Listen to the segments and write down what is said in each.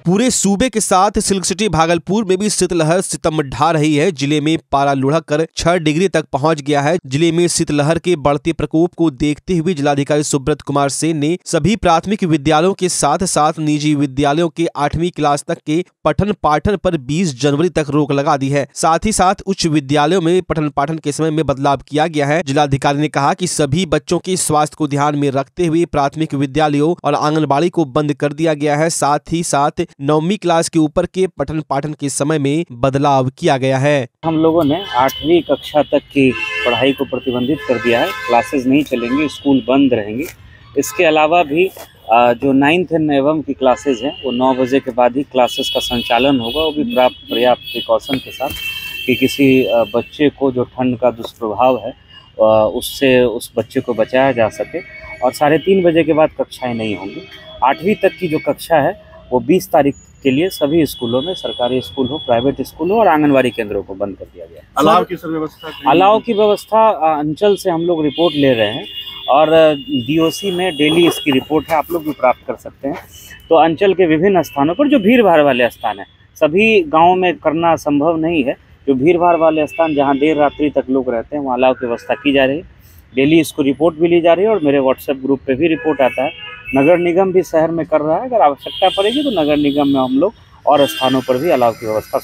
पूरे सूबे के साथ सिल्क सिटी भागलपुर में भी शीतलहर सितम ढा रही है। जिले में पारा लुढ़ककर 6 डिग्री तक पहुंच गया है। जिले में शीतलहर के बढ़ते प्रकोप को देखते हुए जिलाधिकारी सुब्रत कुमार सेन ने सभी प्राथमिक विद्यालयों के साथ साथ निजी विद्यालयों के 8वीं क्लास तक के पठन पाठन पर 20 जनवरी तक रोक लगा दी है। साथ ही साथ उच्च विद्यालयों में पठन पाठन के समय में बदलाव किया गया है। जिलाधिकारी ने कहा कि सभी बच्चों के स्वास्थ्य को ध्यान में रखते हुए प्राथमिक विद्यालयों और आंगनबाड़ी को बंद कर दिया गया है। साथ ही साथ 9वीं क्लास के ऊपर के पठन पाठन के समय में बदलाव किया गया है। हम लोगों ने 8वीं कक्षा तक की पढ़ाई को प्रतिबंधित कर दिया है। क्लासेस नहीं चलेंगे, स्कूल बंद रहेंगे। इसके अलावा भी जो 9th एंड एवं की क्लासेस हैं वो 9 बजे के बाद ही क्लासेस का संचालन होगा। वो भी पर्याप्त प्रिकॉशन के साथ कि किसी बच्चे को जो ठंड का दुष्प्रभाव है उससे उस बच्चे को बचाया जा सके। और 3:30 बजे के बाद कक्षाएं नहीं होंगी। 8वीं तक की जो कक्षा है वो 20 तारीख के लिए सभी स्कूलों में, सरकारी स्कूल हो, प्राइवेट स्कूल हो और आंगनबाड़ी केंद्रों को बंद कर दिया गया है। अलाव की सर व्यवस्था, अलाव की व्यवस्था अंचल से हम लोग रिपोर्ट ले रहे हैं और DOC में डेली इसकी रिपोर्ट है, आप लोग भी प्राप्त कर सकते हैं। तो अंचल के विभिन्न स्थानों पर जो भीड़ भाड़ वाले स्थान है, सभी गाँव में करना संभव नहीं है। जो भीड़ भाड़ वाले स्थान जहाँ देर रात्रि तक लोग रहते हैं वहाँ अलाव की व्यवस्था की जा रही है। डेली इसको रिपोर्ट भी ली जा रही है और मेरे WhatsApp ग्रुप पे भी रिपोर्ट आता है। नगर निगम भी शहर में कर रहा है। अगर आवश्यकता पड़ेगी तो नगर निगम में हम लोग और स्थानों पर भी अलाव की व्यवस्था।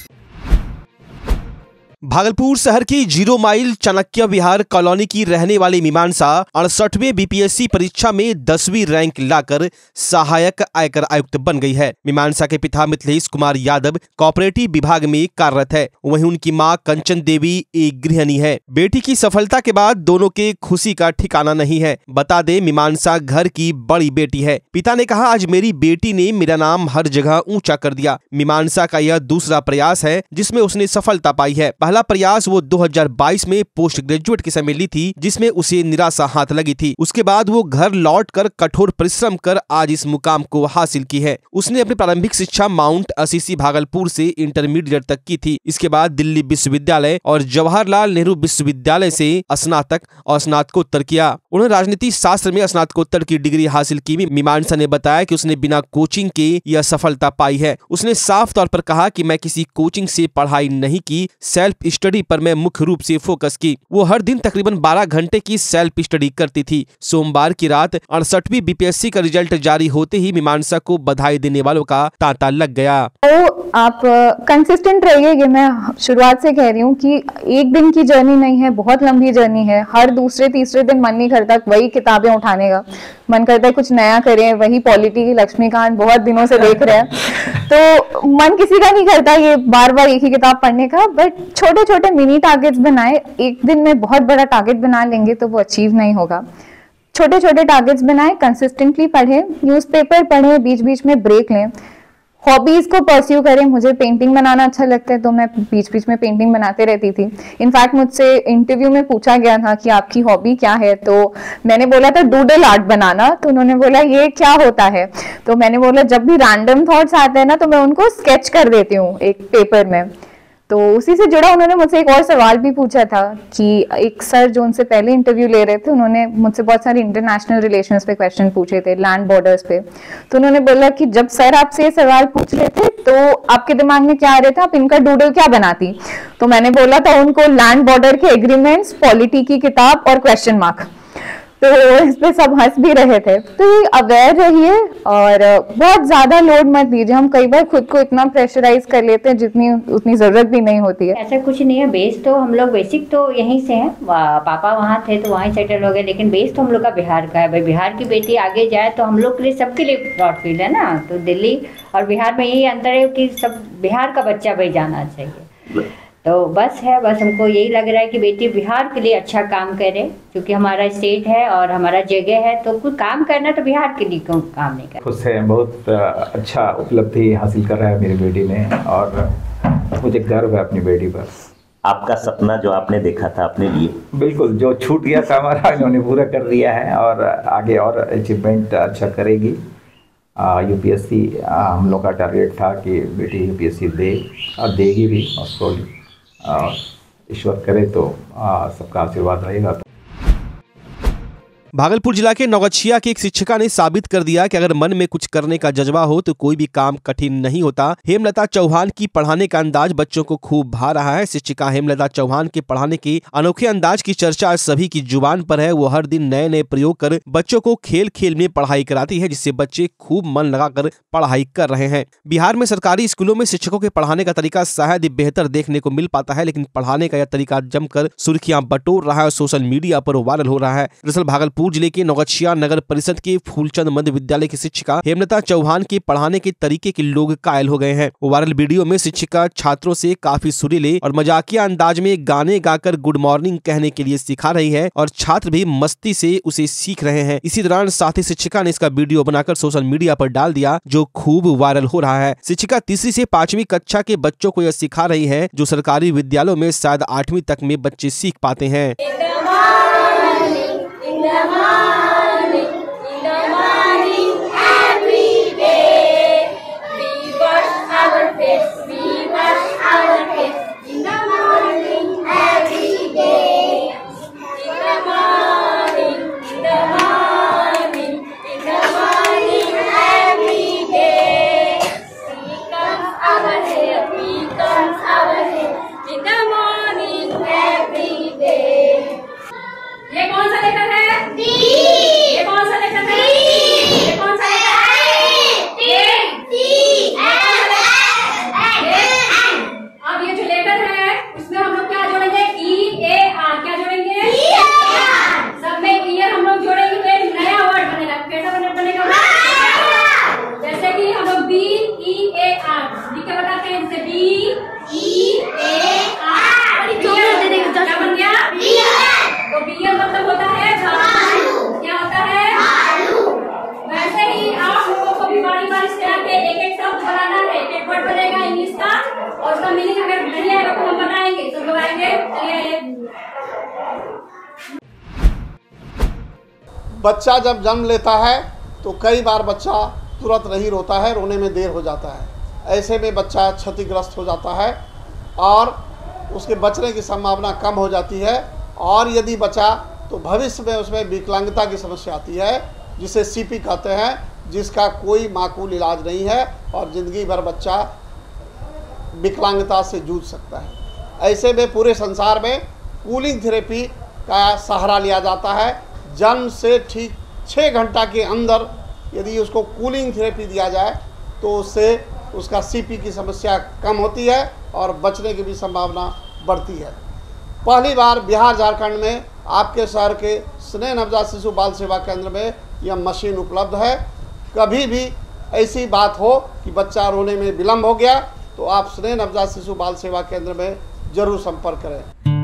भागलपुर शहर की 0 माइल चाणक्य विहार कॉलोनी की रहने वाली मीमांसा 68वें BPSC परीक्षा में 10वीं रैंक लाकर सहायक आयकर आयुक्त बन गई है। मीमांसा के पिता मिथिलेश कुमार यादव कोऑपरेटिव विभाग में कार्यरत है। वहीं उनकी मां कंचन देवी एक गृहिणी है। बेटी की सफलता के बाद दोनों के खुशी का ठिकाना नहीं है। बता दें, मीमांसा घर की बड़ी बेटी है। पिता ने कहा, आज मेरी बेटी ने मेरा नाम हर जगह ऊंचा कर दिया। मीमांसा का यह दूसरा प्रयास है जिसमें उसने सफलता पाई है। पहला प्रयास वो 2022 में पोस्ट ग्रेजुएट के समय ली थी, जिसमें उसे निराशा हाथ लगी थी। उसके बाद वो घर लौटकर कठोर परिश्रम कर आज इस मुकाम को हासिल की है। उसने अपनी प्रारंभिक शिक्षा माउंट असीसी भागलपुर से इंटरमीडिएट तक की थी। इसके बाद दिल्ली विश्वविद्यालय और जवाहरलाल नेहरू विश्वविद्यालय से स्नातक और स्नातकोत्तर किया। उन्होंने राजनीति शास्त्र में स्नातकोत्तर की डिग्री हासिल की। मीमांसा ने बताया कि उसने बिना कोचिंग के यह सफलता पाई है। उसने साफ तौर पर कहा कि मैं किसी कोचिंग से पढ़ाई नहीं की, सेल्फ स्टडी पर मैं मुख्य रूप से फोकस की। वो हर दिन तकरीबन 12 घंटे की सेल्फ स्टडी करती थी। सोमवार की रात 68वीं BPSC का रिजल्ट जारी होते ही मीमांसा को बधाई देने वालों का तांता लग गया। तो आप कंसिस्टेंट रहिए, ये मैं शुरुआत से कह रही हूँ कि एक दिन की जर्नी नहीं है, बहुत लंबी जर्नी है। हर दूसरे तीसरे दिन मन नहीं करता वही किताबें उठाने का, मन करता है कुछ नया करें। वही पॉलिटी लक्ष्मीकांत बहुत दिनों से देख रहे हैं तो मन किसी का नहीं करता ये बार बार एक ही किताब पढ़ने का। बट छोटे छोटे मिनी टारगेट्स बनाए। एक दिन में बहुत बड़ा टारगेट बना लेंगे तो वो अचीव नहीं होगा। छोटे छोटे टारगेट्स बनाए, कंसिस्टेंटली पढ़े, न्यूज़पेपर पढ़े, बीच बीच में ब्रेक लें, हॉबीज को परस्यू करें। मुझे पेंटिंग बनाना अच्छा लगता है तो मैं बीच बीच में पेंटिंग बनाते रहती थी। इनफैक्ट मुझसे इंटरव्यू में पूछा गया था कि आपकी हॉबी क्या है, तो मैंने बोला था डूडल आर्ट बनाना। तो उन्होंने बोला ये क्या होता है, तो मैंने बोला जब भी रैंडम थॉट्स आते हैं ना तो मैं उनको स्केच कर देती हूँ एक पेपर में। तो उसी से जुड़ा उन्होंने मुझसे एक और सवाल भी पूछा था कि एक सर जो उनसे पहले इंटरव्यू ले रहे थे, उन्होंने मुझसे बहुत सारे इंटरनेशनल रिलेशंस पे क्वेश्चन पूछे थे, लैंड बॉर्डर्स पे। तो उन्होंने बोला कि जब सर आपसे ये सवाल पूछ रहे थे तो आपके दिमाग में क्या आ रहा था, आप इनका डूडल क्या बनाती? तो मैंने बोला था उनको लैंड बॉर्डर के एग्रीमेंट्स, पॉलिटी की किताब और क्वेश्चन मार्क। तो इस पे सब हंस भी रहे थे। तो अवेयर रहिए और बहुत ज्यादा लोड मत दीजिए। हम कई बार खुद को इतना प्रेशराइज कर लेते हैं जितनी उतनी जरूरत भी नहीं होती है। ऐसा कुछ नहीं है। बेस तो हम लोग बेसिक तो यहीं से हैं, पापा वहाँ थे तो वहीं सेटल हो गए, लेकिन बेस तो हम लोग का बिहार का है। भाई बिहार की बेटी आगे जाए तो हम लोग के लिए, सबके लिए प्राउड फील है ना। तो दिल्ली और बिहार में यही अंतर है कि सब बिहार का बच्चा भाई जाना चाहिए। तो बस हमको यही लग रहा है कि बेटी बिहार के लिए अच्छा काम करे, क्योंकि हमारा स्टेट है और हमारा जगह है, तो कुछ काम करना तो बिहार के लिए क्यों काम नहीं करना। खुश है, बहुत अच्छा उपलब्धि हासिल कर रहा है मेरी बेटी ने और मुझे गर्व है अपनी बेटी पर। आपका सपना जो आपने देखा था अपने लिए, बिल्कुल जो छूट गया था हमारा इन्होंने पूरा कर दिया है और आगे और अचीवमेंट अच्छा करेगी। UPSC हम लोग का टारगेट था कि बेटी UPSC दे और देगी भी, और ईश्वर करे तो सबका आशीर्वाद रहेगा। भागलपुर जिला के नौगछिया की एक शिक्षिका ने साबित कर दिया कि अगर मन में कुछ करने का जज्बा हो तो कोई भी काम कठिन नहीं होता। हेमलता चौहान की पढ़ाने का अंदाज बच्चों को खूब भा रहा है। शिक्षिका हेमलता चौहान के पढ़ाने के अनोखे अंदाज की चर्चा आज सभी की जुबान पर है। वो हर दिन नए नए प्रयोग कर बच्चों को खेल खेल में पढ़ाई कराती है, जिससे बच्चे खूब मन लगाकर पढ़ाई कर रहे हैं। बिहार में सरकारी स्कूलों में शिक्षकों के पढ़ाने का तरीका शायद बेहतर देखने को मिल पाता है, लेकिन पढ़ाने का यह तरीका जमकर सुर्खियां बटोर रहा है और सोशल मीडिया पर वायरल हो रहा है। दरअसल भागलपुर जिले के नौगछिया नगर परिषद के फूलचंद मध्य विद्यालय की शिक्षिका हेमलता चौहान के पढ़ाने के तरीके के लोग कायल हो गए हैं। वायरल वीडियो में शिक्षिका छात्रों से काफी सुरीले और मजाकिया अंदाज में गाने गाकर गुड मॉर्निंग कहने के लिए सिखा रही है और छात्र भी मस्ती से उसे सीख रहे हैं। इसी दौरान साथ ही शिक्षिका ने इसका वीडियो बनाकर सोशल मीडिया पर डाल दिया, जो खूब वायरल हो रहा है। शिक्षिका तीसरी से 5वीं कक्षा के बच्चों को यह सिखा रही है जो सरकारी विद्यालयों में शायद 8वीं तक में बच्चे सीख पाते हैं। ये कौन सा लेटर है? डी। ये कौन सा लेटर है? डी। ये कौन सा लेटर है? डी। डी। अब ये जो लेटर है उसमें हम लोग क्या जोड़ेंगे? E A R. क्या जोड़ेंगे? E A R. सब में ईयर हम लोग जोड़ेंगे तो एक नया वर्ड बनेगा। कैसा बनेगा? जैसे कि हम लोग बी ई ए आर लिख के बताते हैं, जैसे बी ई ए आर। क्या बन गया? तो बियर मतलब होता है आलू। क्या होता है? आलू। वैसे ही आप लोगों को भी बारी बारी से आके एक एक शब्द बनाना है, एक एक वर्ड बनेगा इंग्लिश का और उसका मीनिंग अगर नहीं आएगा तो हम बनाएंगे। सब लोग आएंगे। चलिए। बच्चा जब जन्म लेता है तो कई बार बच्चा तुरंत नहीं रोता है, रोने में देर हो जाता है। ऐसे में बच्चा क्षतिग्रस्त हो जाता है और उसके बचने की संभावना कम हो जाती है। और यदि बचा तो भविष्य में उसमें विकलांगता की समस्या आती है, जिसे सीपी कहते हैं, जिसका कोई माकूल इलाज नहीं है और ज़िंदगी भर बच्चा विकलांगता से जूझ सकता है। ऐसे में पूरे संसार में कूलिंग थेरेपी का सहारा लिया जाता है। जन्म से ठीक 6 घंटा के अंदर यदि उसको कूलिंग थेरेपी दिया जाए तो उससे उसका सीपी की समस्या कम होती है और बचने की भी संभावना बढ़ती है। पहली बार बिहार झारखंड में आपके शहर के स्नेह नवजात शिशु बाल सेवा केंद्र में यह मशीन उपलब्ध है। कभी भी ऐसी बात हो कि बच्चा रोने में विलम्ब हो गया तो आप स्नेह नवजात शिशु बाल सेवा केंद्र में जरूर संपर्क करें।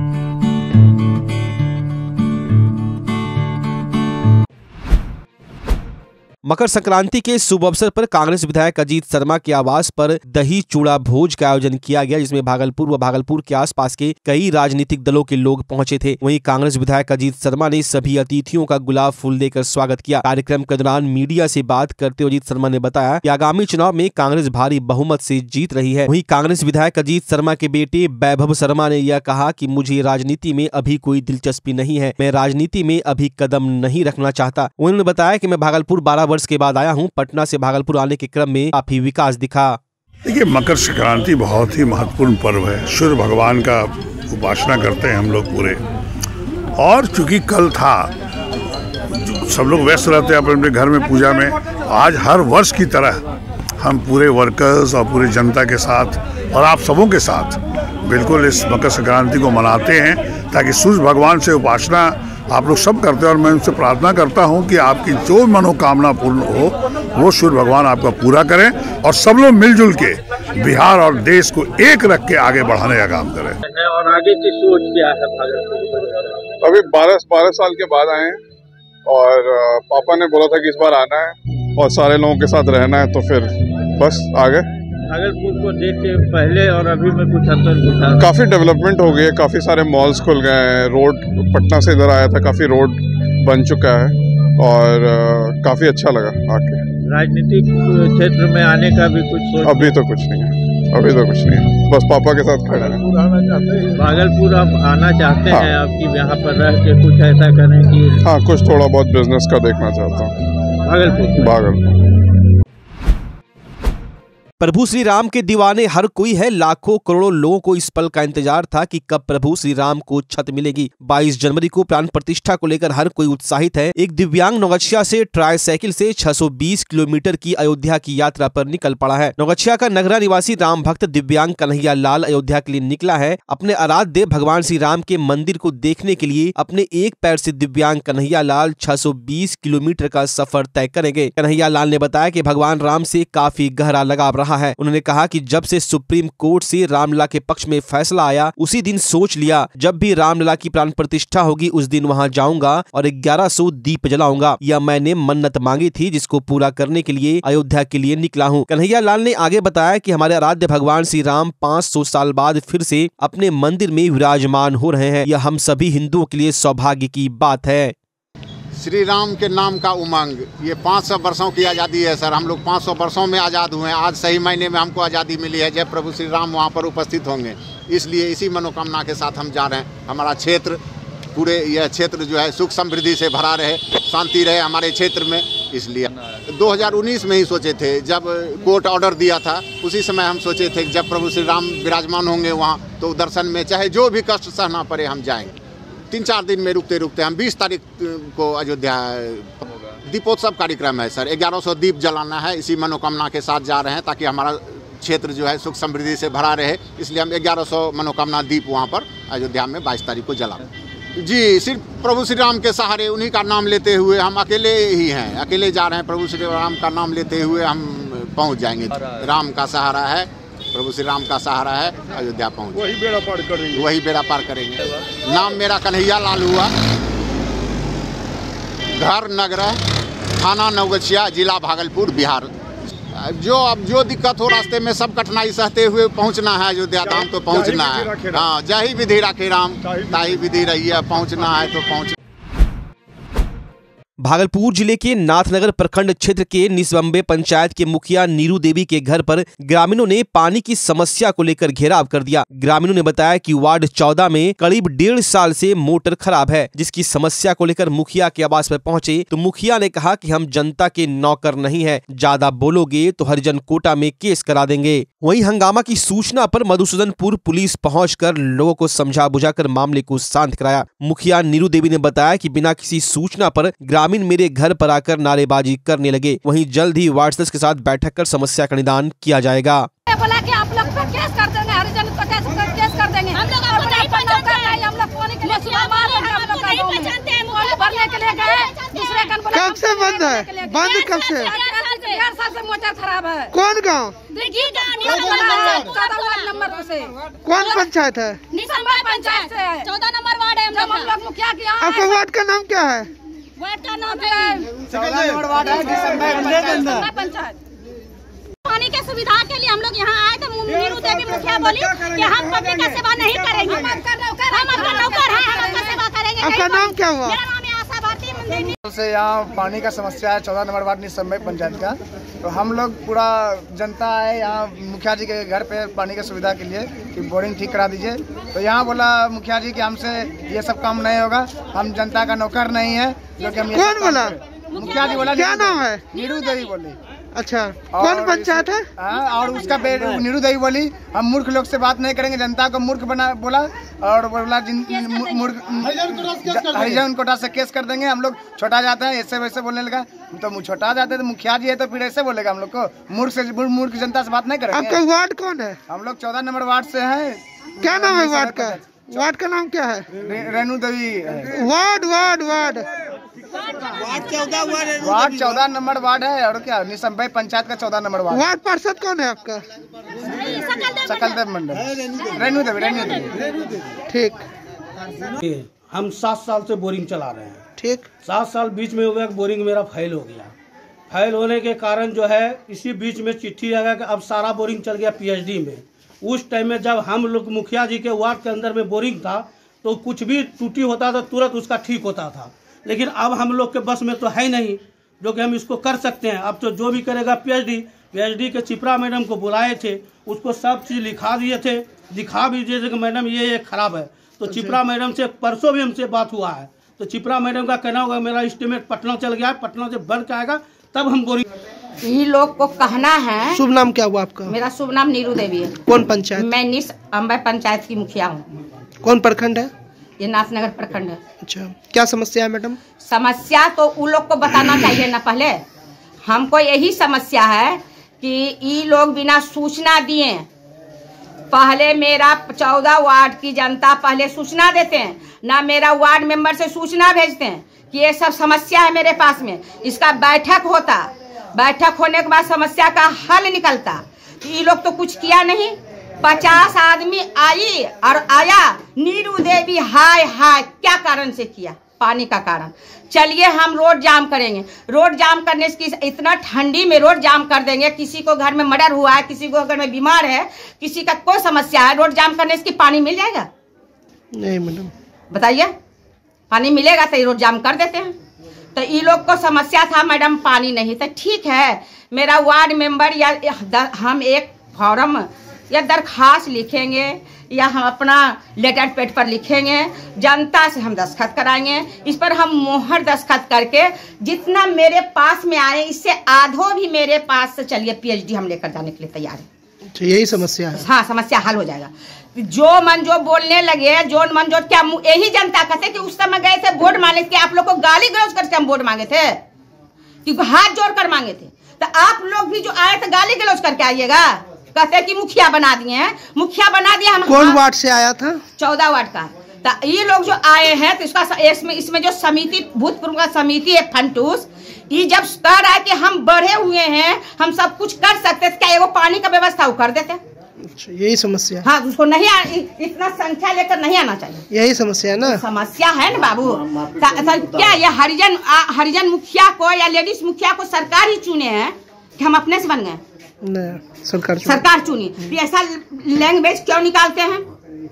मकर संक्रांति के शुभ अवसर पर कांग्रेस विधायक अजीत शर्मा के आवास पर दही चूड़ा भोज का आयोजन किया गया, जिसमें भागलपुर व भागलपुर के आसपास के कई राजनीतिक दलों के लोग पहुंचे थे। वहीं कांग्रेस विधायक अजीत शर्मा ने सभी अतिथियों का गुलाब फूल देकर स्वागत किया। कार्यक्रम के दौरान मीडिया से बात करते हुए अजीत शर्मा ने बताया कि आगामी चुनाव में कांग्रेस भारी बहुमत से जीत रही है। वहीं कांग्रेस विधायक अजीत शर्मा के बेटे वैभव शर्मा ने यह कहा कि मुझे राजनीति में अभी कोई दिलचस्पी नहीं है, मैं राजनीति में अभी कदम नहीं रखना चाहता। उन्होंने बताया कि मैं भागलपुर 12 वर्ष के बाद आया हूं। पटना से भागलपुर आने के क्रम में काफी विकास दिखा। देखिए, मकर संक्रांति बहुत ही महत्वपूर्ण पर्व है। सूर्य भगवान का उपासना करते हैं हम लोग पूरे, और चूंकि कल था, सब लोग व्यस्त रहते हैं अपने अपने घर में पूजा में। आज हर वर्ष की तरह हम पूरे वर्कर्स और पूरे जनता के साथ और आप सबों के साथ बिल्कुल इस मकर संक्रांति को मनाते हैं, ताकि सूर्य भगवान से उपासना आप लोग सब करते हैं। और मैं उनसे प्रार्थना करता हूं कि आपकी जो मनोकामना पूर्ण हो वो सूर्य भगवान आपका पूरा करें और सब लोग मिलजुल के बिहार और देश को एक रख के आगे बढ़ाने का काम करें। और आगे की सोच क्या है? अभी 12 साल के बाद आए हैं और पापा ने बोला था कि इस बार आना है और सारे लोगों के साथ रहना है, तो फिर बस आ गए। भागलपुर को देख के पहले और अभी में कुछ अंतर दिखा? काफ़ी डेवलपमेंट हो गई है, काफ़ी सारे मॉल्स खुल गए हैं, रोड, पटना से इधर आया था, काफ़ी रोड बन चुका है और काफ़ी अच्छा लगा आके। राजनीतिक क्षेत्र में आने का भी कुछ सोच? अभी तो कुछ नहीं है। अभी तो कुछ नहीं, बस पापा के साथ खड़ा है। भागलपुर आप आना चाहते हैं, आपकी यहाँ पर रह के कुछ ऐसा करें कि? हाँ, कुछ थोड़ा बहुत बिजनेस का देखना चाहता हूँ भागलपुर। प्रभु श्री राम के दीवाने हर कोई है। लाखों करोड़ों लोगों को इस पल का इंतजार था कि कब प्रभु श्री राम को छत मिलेगी। 22 जनवरी को प्राण प्रतिष्ठा को लेकर हर कोई उत्साहित है। एक दिव्यांग नौगछिया से ट्राईसाइकिल से 620 किलोमीटर की अयोध्या की यात्रा पर निकल पड़ा है। नौगछिया का नगरा निवासी राम भक्त दिव्यांग कन्हैया लाल अयोध्या के लिए निकला है। अपने आराध्य भगवान श्री राम के मंदिर को देखने के लिए अपने एक पैर से दिव्यांग कन्हैया लाल 620 किलोमीटर का सफर तय करेंगे। कन्हैया लाल ने बताया कि भगवान राम से काफी गहरा लगाव रहा है। उन्होंने कहा कि जब से सुप्रीम कोर्ट से रामलला के पक्ष में फैसला आया, उसी दिन सोच लिया जब भी रामलला की प्राण प्रतिष्ठा होगी उस दिन वहां जाऊंगा और 1100 दीप जलाऊंगा। यह मैंने मन्नत मांगी थी जिसको पूरा करने के लिए अयोध्या के लिए निकला हूं। कन्हैया लाल ने आगे बताया कि हमारे आराध्य भगवान श्री राम 500 साल बाद फिर से अपने मंदिर में विराजमान हो रहे हैं। यह हम सभी हिंदुओं के लिए सौभाग्य की बात है। श्री राम के नाम का उमंग, ये 500 वर्षों की आज़ादी है सर। हम लोग 500 वर्षों में आज़ाद हुए हैं। आज सही महीने में हमको आज़ादी मिली है जब प्रभु श्री राम वहाँ पर उपस्थित होंगे। इसलिए इसी मनोकामना के साथ हम जा रहे हैं। हमारा क्षेत्र, पूरे यह क्षेत्र जो है सुख समृद्धि से भरा रहे, शांति रहे हमारे क्षेत्र में। इसलिए 2019 में ही सोचे थे, जब कोर्ट ऑर्डर दिया था उसी समय हम सोचे थे कि जब प्रभु श्री राम विराजमान होंगे वहाँ तो दर्शन में चाहे जो भी कष्ट सहना पड़े हम जाएंगे। 3-4 दिन में रुकते रुकते हम 20 तारीख को अयोध्या दीपोत्सव कार्यक्रम है सर। 1100 दीप जलाना है। इसी मनोकामना के साथ जा रहे हैं ताकि हमारा क्षेत्र जो है सुख समृद्धि से भरा रहे। इसलिए हम 1100 मनोकामना दीप वहाँ पर अयोध्या में 22 तारीख को जला रहे हैं। जी, सिर्फ प्रभु श्री राम के सहारे, उन्हीं का नाम लेते हुए हम अकेले ही हैं, अकेले जा रहे हैं। प्रभु श्री राम का नाम लेते हुए हम पहुँच जाएंगे। राम का सहारा है, प्रभु श्री राम का सहारा है, अयोध्या पहुँच वही बेड़ा पार करेंगे, वही बेड़ा पार करेंगे। नाम मेरा कन्हैया लाल हुआ, घर नगरा, थाना नौगछिया, जिला भागलपुर, बिहार। जो दिक्कत हो रास्ते में सब कठिनाई सहते हुए पहुंचना है अयोध्या धाम, तो पहुंचना है। हाँ, जय विधि राखे राम, ताही विधि रही है, पहुंचना है तो पहुंच। भागलपुर जिले के नाथनगर प्रखंड क्षेत्र के निसबम्बे पंचायत के मुखिया नीरू देवी के घर पर ग्रामीणों ने पानी की समस्या को लेकर घेराव कर दिया। ग्रामीणों ने बताया कि वार्ड 14 में करीब 1.5 साल से मोटर खराब है, जिसकी समस्या को लेकर मुखिया के आवास पर पहुंचे तो मुखिया ने कहा कि हम जनता के नौकर नहीं है, ज्यादा बोलोगे तो हरिजन कोटा में केस करा देंगे। वहीं हंगामा की सूचना पर मधुसूदनपुर पुलिस पहुंचकर लोगों को समझा बुझाकर मामले को शांत कराया। मुखिया नीरू देवी ने बताया कि बिना किसी सूचना पर ग्रामीण मेरे घर पर आकर नारेबाजी करने लगे। वहीं जल्द ही वार्ड सदस्य के साथ बैठक कर समस्या का निदान किया जाएगा। बोला कि आप लोग पर केस कर देंगे, हरिजन कोटा से केस कर देंगे। हम लोग आपको नहीं पहचानते हैं, हम लोग पानी के लिए नहीं पहचानते हैं। पानी भरने के लिए गए, दूसरे कन बोला कब से बंद है? बंद कब से? 1.5 साल से मोटर खराब है। कौन गाँव? नंबर से। कौन पंचायत है? निसबम्बे पंचायत से 14 नंबर वार्ड है। हम लोग मुखिया किया। आपका वार्ड का नाम क्या है? वार्ड का नाम है 14 नंबर वार्ड है, निसबम्बे पंचायत। पानी के सुविधा के लिए हम लोग यहाँ आए थे। नीरू देवी मुखिया बोली कि हम पब्लिक का सेवा नहीं करेंगे, हम आपका नौकर हैं, हम आपका सेवा करेंगे। आपका नाम क्या हुआ? मेरा नाम है आशा भारती मंदिर। से यहाँ पानी का समस्या है 14 नंबर वार्ड निसबम्बे पंचायत का। तो हम लोग पूरा जनता है यहाँ मुखिया जी के घर पे पानी की सुविधा के लिए कि बोरिंग ठीक करा दीजिए। तो यहाँ बोला मुखिया जी कि हमसे ये सब काम नहीं होगा, हम जनता का नौकर नहीं है। जो कि हम कौन बोला? मुखिया जी बोला। क्या नाम है? नीरू देवी बोली। अच्छा, कौन पंचायत है? और उसका नीरू देवी बोली हम मूर्ख लोग से बात नहीं करेंगे, जनता को मूर्ख बना बोला और बोला हरिजन कोटा से केस कर देंगे। हम लोग छोटा जाते हैं, ऐसे वैसे बोलने लगा। तो छोटा जाते तो मुखिया जी है तो फिर ऐसे बोलेगा हम लोग को, मूर्ख जनता से बात नहीं करेंगे। आपका वार्ड कौन है? हम लोग 14 नंबर वार्ड से हैं। क्या नाम है वार्ड का? वार्ड का नाम क्या है? Renu Devi. Ward 14 number ward है। और क्या निसबम्बे पंचायत का 14 नंबर वार्ड। वार्ड पार्षद कौन है आपका? सकलदेव मंडल। रेणु देवी। ठीक। हम 7 साल से बोरिंग चला रहे हैं। ठीक। 7 साल बीच में हो गया, बोरिंग मेरा फेल हो गया। फेल होने के कारण जो है इसी बीच में चिट्ठी आ गया कि अब सारा बोरिंग चल गया पीएचडी में। उस टाइम में जब हम लोग मुखिया जी के वार्ड के अंदर में बोरिंग था तो कुछ भी टूटी होता था तुरंत उसका ठीक होता था। लेकिन अब हम लोग के बस में तो है नहीं जो कि हम इसको कर सकते हैं। अब तो जो भी करेगा पीएचडी पीएचडी के चिपरा मैडम को बुलाए थे, उसको सब चीज़ दिखा भी दिए थे कि मैडम ये खराब है। तो चिपरा मैडम से परसों भी हमसे बात हुआ है, तो चिपरा मैडम का कहना होगा मेरा एस्टीमेट पटना चल गया है, पटना से बन के आएगा तब हम बोरिंग। ये लोग को कहना है। शुभ नाम क्या हुआ आपका? मेरा शुभ नाम नीरू देवी है। कौन पंचायत? मैं निस अम्बा पंचायत की मुखिया हूँ। कौन प्रखंड है? ये नाथनगर प्रखंड है। अच्छा, क्या समस्या है मैडम? समस्या तो उन लोग को बताना चाहिए ना। पहले हमको यही समस्या है कि ये लोग बिना सूचना दिए, पहले मेरा 14 वार्ड की जनता पहले सूचना देते हैं ना, मेरा वार्ड मेंबर से सूचना भेजते हैं कि ये सब समस्या है मेरे पास में, इसका बैठक होता, बैठक होने के बाद समस्या का हल निकलता। तो ये लोग तो कुछ किया नहीं। 50 आदमी आई और आया, नीरू देवी हाय हाय, क्या कारण से किया? पानी का कारण। चलिए हम रोड जाम करेंगे, रोड जाम करने से इतना ठंडी में रोड जाम कर देंगे, किसी को घर में मर्डर हुआ है, किसी को घर में बीमार है, किसी का कोई समस्या है, रोड जाम करने से पानी मिल जाएगा? नहीं मैडम, बताइए, पानी मिलेगा तो ये रोड जाम कर देते हैं। तो ये लोग को समस्या था मैडम पानी नहीं, तो ठीक है मेरा वार्ड मेंबर या हम एक फॉर्म या दरखास्त लिखेंगे या हम अपना लेटर पैड पर लिखेंगे, जनता से हम दस्तखत कराएंगे, इस पर हम मोहर दस्तखत करके जितना मेरे पास में आए इससे आधो भी मेरे पास से चलिए पीएचडी हम लेकर जाने के लिए तैयार है। तो यही समस्या है? हाँ, समस्या हल हो जाएगा। जो मन जो बोलने लगे, जो मन जो क्या, यही जनता कहते कि उस समय गए थे वोट मांगे थे, आप लोग को गाली गलौज करके हम वोट मांगे थे, क्योंकि हाथ जोड़ कर मांगे थे। तो आप लोग भी जो आए थे गाली गलौज करके आइएगा, कहते कि मुखिया बना दिए हैं, मुखिया बना दिया हम। कौन वार्ड से आया था? 14 वार्ड का। तो ये लोग जो आए हैं तो इसका इसमें जो समिति भूतपूर्व का समिति है फंटूस, ये जब कह रहा है कि हम बढ़े हुए हैं, हम सब कुछ कर सकते, क्या वो पानी का व्यवस्था वो कर देते? यही समस्या। हाँ, उसको नहीं इतना संख्या लेकर नहीं आना चाहिए, यही समस्या है ना। समस्या है ना बाबू। क्या ये हरिजन मुखिया को या लेडीज मुखिया को सरकार ही चुने हैं कि हम अपने से बन गए? सरकार चुनी। ऐसा लैंग्वेज क्यों निकालते हैं?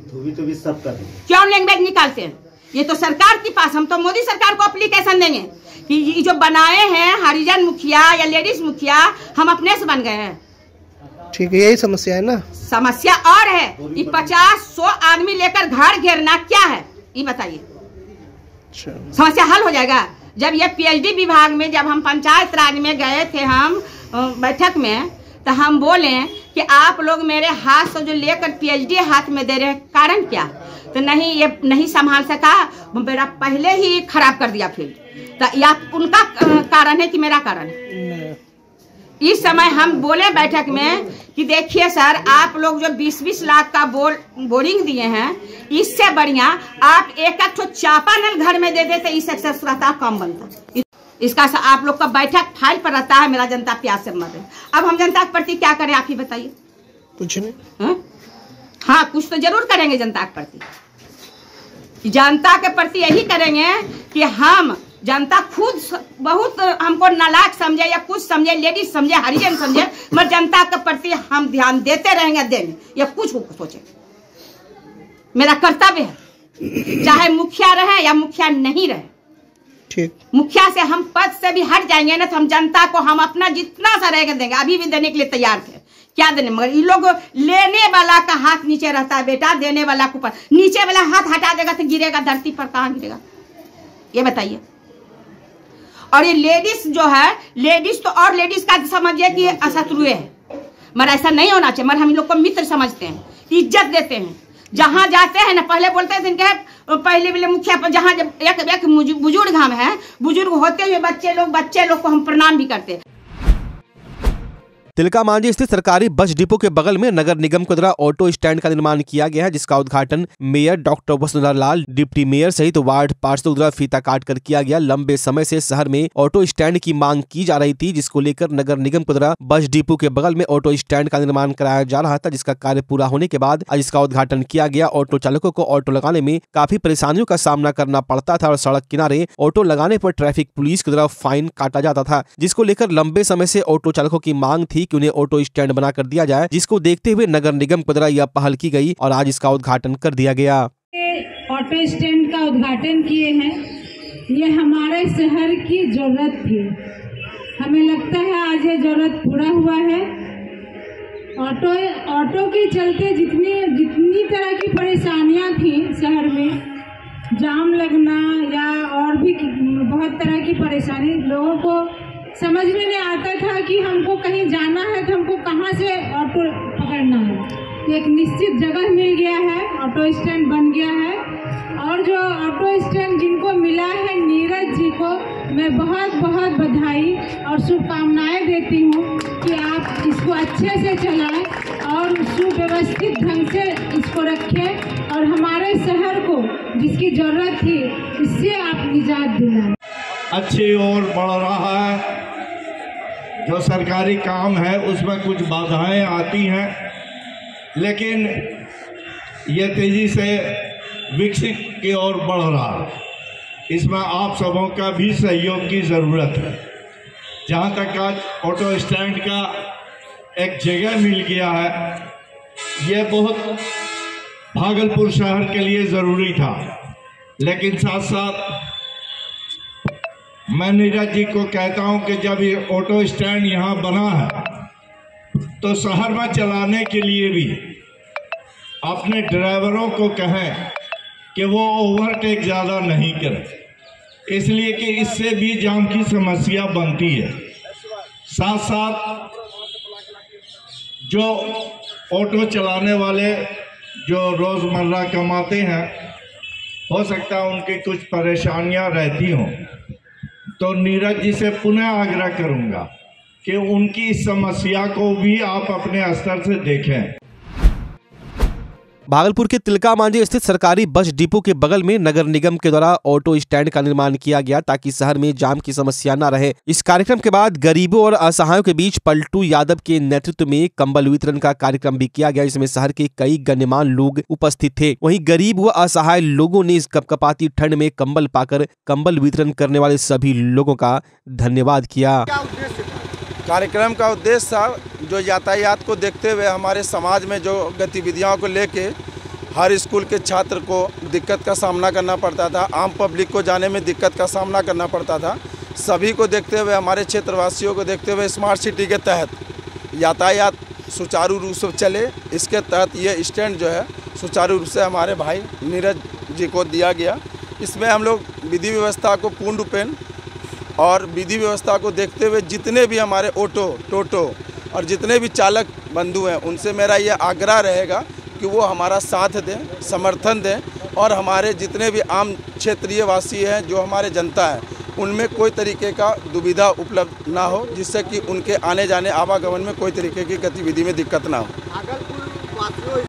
क्यों लैंग्वेज निकालते हैं? ये तो सरकार के पास, हम तो मोदी सरकार को एप्लीकेशन देंगे कि ये जो बनाए हैं हरिजन मुखिया या लेडीज मुखिया, हम अपने से बन गए हैं। ठीक है, यही समस्या है ना। समस्या और है, ये 50-100 आदमी लेकर घर घेरना क्या है ये बताइए? समस्या हल हो जाएगा जब ये पीएचडी विभाग में, जब हम पंचायत राज में गए थे हम बैठक में, तो हम बोले कि आप लोग मेरे हाथ से जो लेकर पीएचडी हाथ में दे रहे हैं, कारण क्या? तो नहीं, ये नहीं संभाल सका, मेरा पहले ही खराब कर दिया फील्ड। तो या उनका कारण है कि मेरा कारण है? इस समय हम बोले बैठक में कि देखिए सर, आप लोग जो 20-20 लाख का बोरिंग दिए हैं, इससे बढ़िया आप एक चापानल घर में दे देते, इससे सक्सेस रहता, कम बनता। इसका आप लोग का बैठक फाइल पर रहता है, मेरा जनता प्यास से मर रही। अब हम जनता के प्रति क्या करें, आप ही बताइए? कुछ नहीं। हाँ, कुछ तो जरूर करेंगे जनता के प्रति। जनता के प्रति यही करेंगे कि हम जनता खुद बहुत हमको नालायक समझे या कुछ समझे, लेडीज समझे, हरिजन समझे, मगर जनता के प्रति हम ध्यान देते रहेंगे, देंगे या कुछ सोचे। मेरा कर्तव्य है, चाहे मुखिया रहे या मुखिया नहीं रहे। ठीक, मुखिया से हम पद से भी हट जाएंगे ना, तो हम जनता को हम अपना जितना सा रहेगा देंगे। अभी भी देने के लिए तैयार थे, क्या देने, मगर ये लोग लेने वाला का हाथ नीचे रहता है बेटा, देने वाला के ऊपर। नीचे वाला हाथ हटा देगा तो गिरेगा धरती पर, कहाँ गिरेगा ये बताइए? और ये लेडीज जो है, लेडीज तो और लेडीज का समझिए कि शत्रु है, मगर ऐसा नहीं होना चाहिए। मगर हम लोग को मित्र समझते हैं, इज्जत देते हैं। जहाँ जाते हैं ना, पहले बोलते थे इनके पहले वाले मुखिया पर, जहाँ जब एक बुजुर्ग हम हैं, बुजुर्ग होते हुए बच्चे लोग को हम प्रणाम भी करते हैं। तिलका मांझी स्थित सरकारी बस डिपो के बगल में नगर निगम के द्वारा ऑटो स्टैंड का निर्माण किया गया है, जिसका उद्घाटन mayor doctor Vasundhara Lal, deputy mayor सहित वार्ड पार्षदों द्वारा फीता काट कर किया गया। लंबे समय से शहर में ऑटो स्टैंड की मांग की जा रही थी, जिसको लेकर नगर निगम के द्वारा बस डिपो के बगल में ऑटो स्टैंड का निर्माण कराया जा रहा था, जिसका कार्य पूरा होने के बाद आज इसका उद्घाटन किया गया। ऑटो चालकों को ऑटो लगाने में काफी परेशानियों का सामना करना पड़ता था और सड़क किनारे ऑटो लगाने पर ट्रैफिक पुलिस की द्वारा फाइन काटा जाता था, जिसको लेकर लंबे समय से ऑटो चालकों की मांग थी कि उन्हें ऑटो स्टैंड बनाकर दिया जाए, जिसको देखते हुए नगर निगम के द्वारा यह पहल की गई और आज इसका उद्घाटन कर दिया गया। ऑटो स्टैंड का उद्घाटन किए हैं, ये हमारे शहर की जरूरत थी। हमें लगता है आज ये ज़रूरत पूरा हुआ है। ऑटो के चलते जितनी तरह की परेशानियां थी शहर में, जाम लगना या और भी बहुत तरह की परेशानी, लोगों को समझ में नहीं आता था कि हमको कहीं जाना है तो हमको कहाँ से ऑटो पकड़ना है। एक निश्चित जगह मिल गया है, ऑटो स्टैंड बन गया है। और जो ऑटो स्टैंड जिनको मिला है, नीरज जी को मैं बहुत बहुत बधाई और शुभकामनाएं देती हूँ कि आप इसको अच्छे से चलाएं और सुव्यवस्थित ढंग से इसको रखें और हमारे शहर को जिसकी ज़रूरत थी इससे आप निजात दिलाएं। अच्छी ओर बढ़ रहा है। जो सरकारी काम है उसमें कुछ बाधाएं आती हैं, लेकिन ये तेज़ी से विकसित की ओर बढ़ रहा है। इसमें आप सबों का भी सहयोग की ज़रूरत है। जहाँ तक आज ऑटो स्टैंड का एक जगह मिल गया है, ये बहुत भागलपुर शहर के लिए ज़रूरी था, लेकिन साथ साथ मैं नीरज जी को कहता हूं कि जब ये ऑटो स्टैंड यहाँ बना है तो शहर में चलाने के लिए भी अपने ड्राइवरों को कहें कि वो ओवरटेक ज़्यादा नहीं करें, इसलिए कि इससे भी जाम की समस्या बनती है। साथ साथ जो ऑटो चलाने वाले जो रोज़मर्रा कमाते हैं, हो सकता है उनकी कुछ परेशानियां रहती हों, तो नीरज जी से पुनः आग्रह करूंगा कि उनकी समस्या को भी आप अपने स्तर से देखें। भागलपुर के तिलका मांझी स्थित सरकारी बस डिपो के बगल में नगर निगम के द्वारा ऑटो स्टैंड का निर्माण किया गया ताकि शहर में जाम की समस्या न रहे। इस कार्यक्रम के बाद गरीबों और असहायों के बीच पलटू यादव के नेतृत्व में कंबल वितरण का कार्यक्रम भी किया गया, जिसमें शहर के कई गण्यमान्य लोग उपस्थित थे। वहीं गरीब व असहाय लोगों ने इस कपकपाती ठंड में कंबल पाकर कंबल वितरण करने वाले सभी लोगों का धन्यवाद किया। कार्यक्रम का उद्देश्य था जो यातायात को देखते हुए हमारे समाज में जो गतिविधियों को लेके हर स्कूल के छात्र को दिक्कत का सामना करना पड़ता था, आम पब्लिक को जाने में दिक्कत का सामना करना पड़ता था, सभी को देखते हुए, हमारे क्षेत्रवासियों को देखते हुए स्मार्ट सिटी के तहत यातायात सुचारू रूप से चले, इसके तहत ये स्टैंड जो है सुचारू रूप से हमारे भाई नीरज जी को दिया गया। इसमें हम लोग विधि व्यवस्था को पूर्ण रूपेण और विधि व्यवस्था को देखते हुए जितने भी हमारे ऑटो, टोटो और जितने भी चालक बंधु हैं, उनसे मेरा ये आग्रह रहेगा कि वो हमारा साथ दें, समर्थन दें और हमारे जितने भी आम क्षेत्रीय वासी हैं, जो हमारे जनता है, उनमें कोई तरीके का दुविधा उपलब्ध ना हो, जिससे कि उनके आने जाने आवागमन में कोई तरीके की गतिविधि में दिक्कत ना हो। भागलपुर वासियों